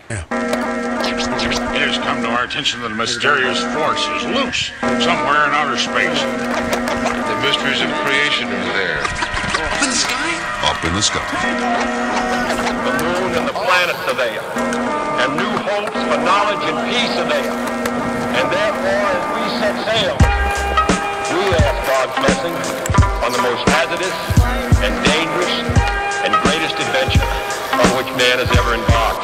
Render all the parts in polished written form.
It has come to our attention that a mysterious force is loose somewhere in outer space. The mysteries of creation are there. Up in the sky? Up in the sky. The moon and the planets are there, and new hopes for knowledge and peace are there. And therefore, as we set sail, we ask God's blessing on the most hazardous and dangerous and greatest adventure on which man has ever embarked.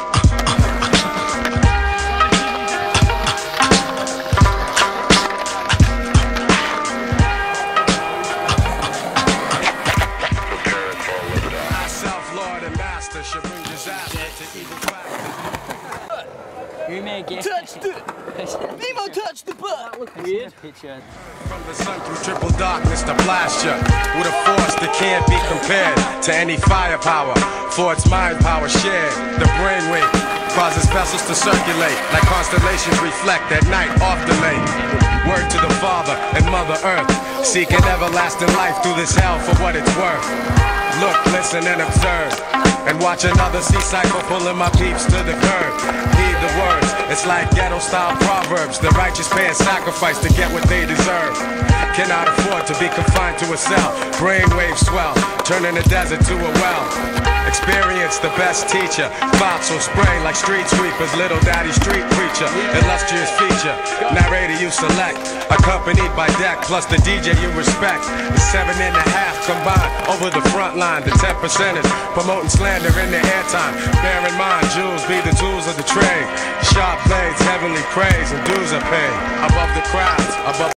Touch the Nemo, touch the butt. Look weird. From the sun through triple darkness to blast ya with a force that can't be compared to any firepower. For its mind power shared, the brainwave causes vessels to circulate like constellations reflect at night off the lake. Word to the Father and Mother Earth, seeking everlasting life through this hell for what it's worth. Look, listen, and observe, and watch another sea cycle pulling my peeps to the curb. Heed the words, it's like ghetto-style proverbs. The righteous pay a sacrifice to get what they deserve. Cannot afford to be confined to a cell. Brainwaves swell, turning the desert to a well. Experience the best teacher. Thoughts will spray like street sweepers. Little daddy street preacher, illustrious feature. Narrator you select, accompanied by deck, plus the DJ you respect. The 7.5 combined over the front line. The 10%ers promoting slander in their airtime. Bear in mind, jewels be the tools of the trade. Sharp blades, heavenly praise, and dues are paid. Above the crowds, above